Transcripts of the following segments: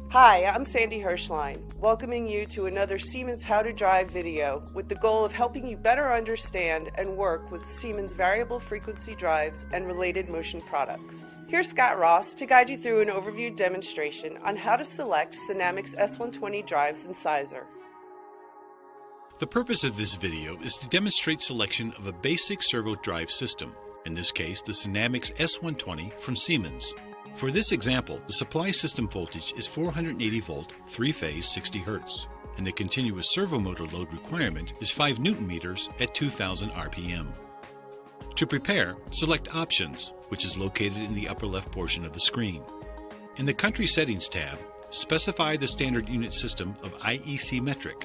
Hi, I'm Sandy Hirschline, welcoming you to another Siemens How-to-Drive video with the goal of helping you better understand and work with Siemens variable frequency drives and related motion products. Here's Scott Ross to guide you through an overview demonstration on how to select SINAMICS S120 drives in SIZER. The purpose of this video is to demonstrate selection of a basic servo drive system, in this case the SINAMICS S120 from Siemens. For this example, the supply system voltage is 480 volt, 3-phase 60 Hz, and the continuous servo motor load requirement is 5 Newton meters at 2000 RPM. To prepare, select Options, which is located in the upper left portion of the screen. In the Country Settings tab, specify the standard unit system of IEC metric.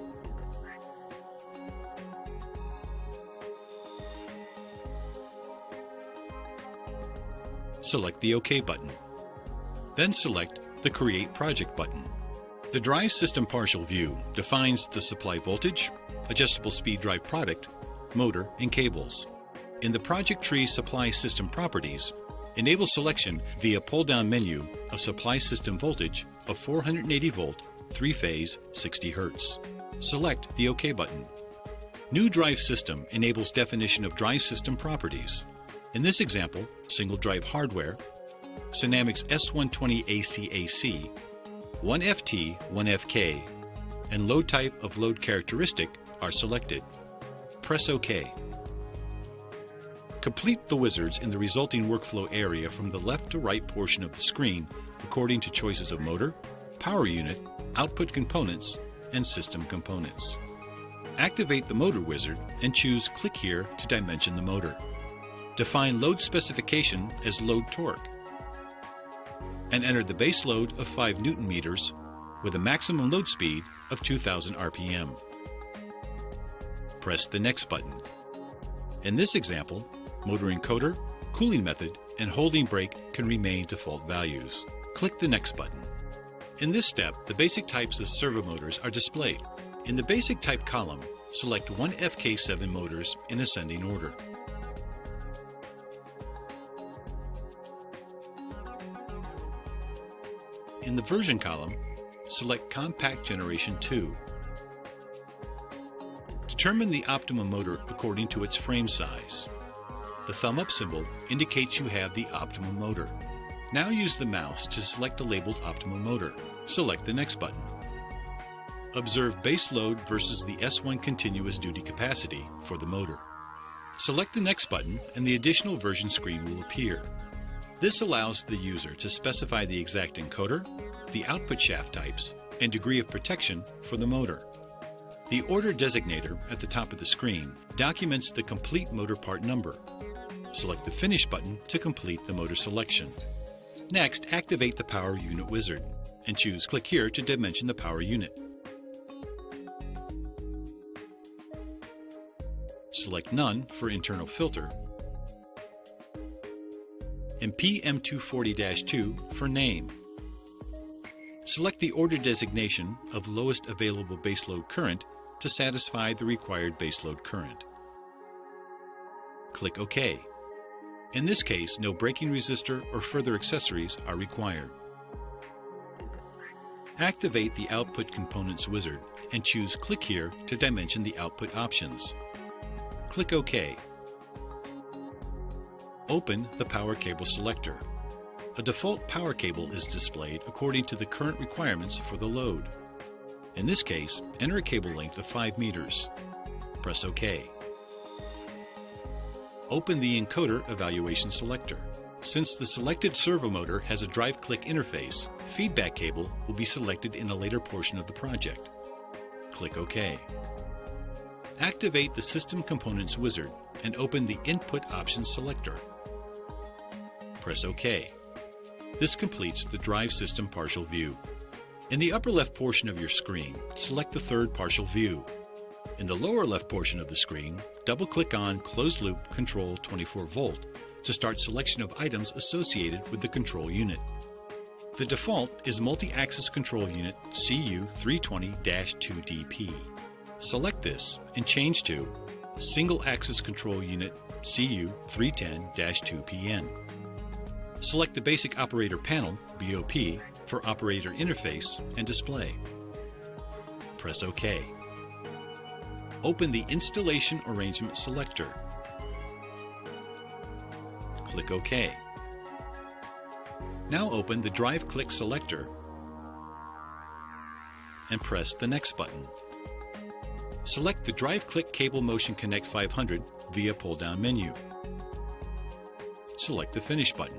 Select the OK button. Then select the Create Project button. The Drive System Partial View defines the supply voltage, adjustable speed drive product, motor, and cables. In the Project Tree Supply System Properties, enable selection via pull-down menu of supply system voltage of 480 volt, 3-phase, 60 Hz. Select the OK button. New Drive System enables definition of drive system properties. In this example, single drive hardware, SINAMICS S120 AC/AC, 1FT, 1FK, and load type of load characteristic are selected. Press OK. Complete the wizards in the resulting workflow area from the left to right portion of the screen according to choices of motor, power unit, output components, and system components. Activate the motor wizard and choose Click here to dimension the motor. Define load specification as load torque, and enter the base load of 5 Newton meters with a maximum load speed of 2000 RPM. Press the Next button. In this example, motor encoder, cooling method, and holding brake can remain default values. Click the Next button. In this step, the basic types of servo motors are displayed. In the Basic Type column, select 1FK7 motors in ascending order. In the Version column, select Compact Generation 2. Determine the optimum motor according to its frame size. The thumb up symbol indicates you have the optimum motor. Now use the mouse to select the labeled optimum motor. Select the Next button. Observe base load versus the S1 continuous duty capacity for the motor. Select the Next button and the additional version screen will appear. This allows the user to specify the exact encoder, the output shaft types, and degree of protection for the motor. The order designator at the top of the screen documents the complete motor part number. Select the Finish button to complete the motor selection. Next, activate the Power Unit wizard and choose Click here to dimension the power unit. Select None for internal filter and PM240-2 for name. Select the order designation of lowest available baseload current to satisfy the required baseload current. Click OK. In this case, no braking resistor or further accessories are required. Activate the Output Components wizard and choose Click here to dimension the output options. Click OK. Open the power cable selector. A default power cable is displayed according to the current requirements for the load. In this case, enter a cable length of 5 meters. Press OK. Open the Encoder Evaluation selector. Since the selected servo motor has a drive click interface, feedback cable will be selected in a later portion of the project. Click OK. Activate the System Components wizard and open the Input Options selector. Press OK. This completes the Drive System Partial View. In the upper left portion of your screen, select the third partial view. In the lower left portion of the screen, double-click on Closed Loop Control 24 Volt to start selection of items associated with the control unit. The default is Multi-Axis Control Unit CU320-2DP. Select this and change to Single Axis Control Unit CU310-2PN. Select the Basic Operator Panel, BOP, for operator interface and display. Press OK. Open the Installation Arrangement selector. Click OK. Now open the Drive Click selector and press the Next button. Select the Drive Click Cable Motion Connect 500 via pull-down menu. Select the Finish button.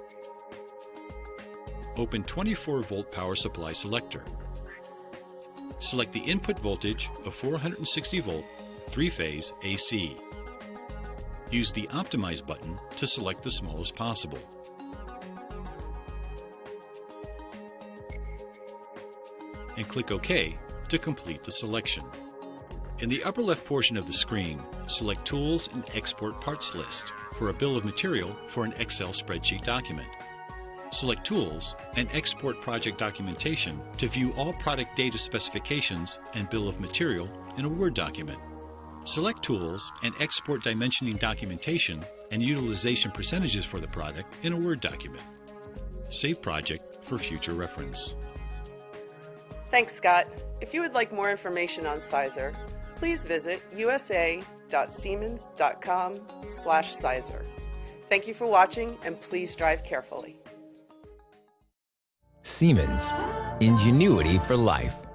Open 24-volt power supply selector. Select the input voltage of 460 volt, 3-phase AC. Use the Optimize button to select the smallest possible. And click OK to complete the selection. In the upper left portion of the screen, select Tools and Export Parts List for a bill of material for an Excel spreadsheet document. Select Tools and Export Project Documentation to view all product data specifications and bill of material in a Word document. Select Tools and Export Dimensioning Documentation and utilization percentages for the product in a Word document. Save project for future reference. Thanks, Scott. If you would like more information on SIZER, please visit usa.siemens.com/SIZER. Thank you for watching, and please drive carefully. Siemens. Ingenuity for life.